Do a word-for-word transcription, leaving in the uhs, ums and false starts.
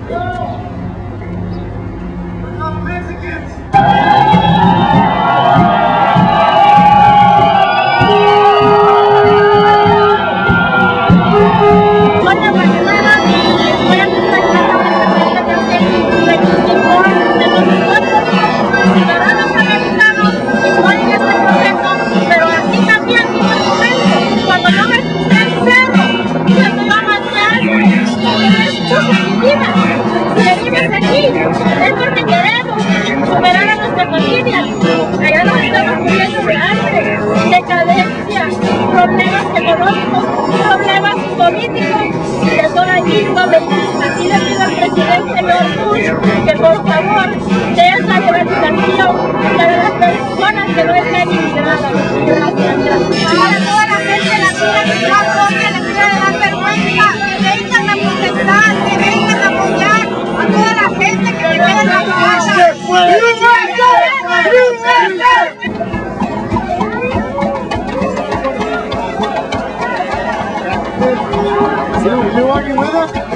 Es porque queremos superar a nuestra familia. Allá nos estamos muriendo de hambre, decadencia, problemas económicos, problemas políticos y de toda índole. Así le pido al presidente George Bush que por favor dé esa liberalización para las personas que no están inmigradas. Gracias, gracias. Ahora toda la gente de la tierra que está propia le pide de dar vergüenza, que vengan a protestar, que vengan a apoyar a toda la gente que se queda en la casa. You walking with us?